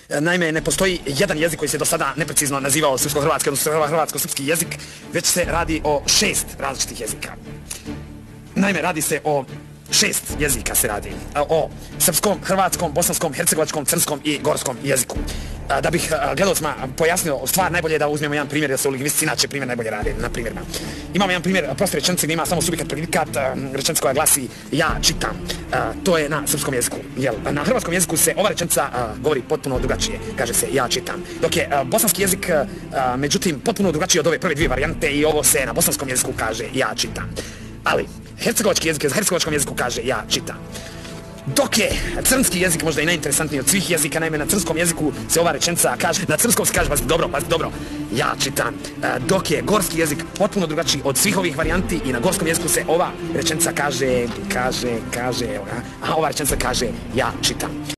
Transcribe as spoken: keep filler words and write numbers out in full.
Naime, ne postoji jedan jezik koji se do sada neprecizno nazivao srpsko-hrvatski, odnosno hrvatsko-srpski jezik, već se radi o šest različitih jezika. Naime, radi se o šest jezika se radi. O srpskom, hrvatskom, bosanskom, hercegovačkom, crnskom i gorskom jeziku. Da bih gledalcima pojasnio stvar, najbolje je da uzmemo jedan primjer, jer se u lingvistici inače primjer najbolje radi na primjerima. Imamo jedan primjer proste rečenice gdje ima samo subjekat, predikat, rečenica koja glasi ja čitam. To je na srpskom jeziku. Na hrvatskom jeziku se ova rečenica govori potpuno drugačije. Kaže se ja čitam. Dok je bosanski jezik, međutim, potpuno drugačiji od ove prve dvije varijante i ovo se na bosanskom jeziku kaže ja čitam. Ali, hercegovački jezik, za hercegovačkom jeziku kaže ja čitam. Dok je crnski jezik možda i najinteresantniji od svih jezika, naime na crnskom jeziku se ova rečenica kaže, na crnskom se kaže, pazite dobro, pazite dobro, ja čitam. Dok je gorski jezik potpuno drugačiji od svih ovih varijanti i na gorskom jeziku se ova rečenica kaže, kaže, kaže, a ova rečenica kaže ja čitam.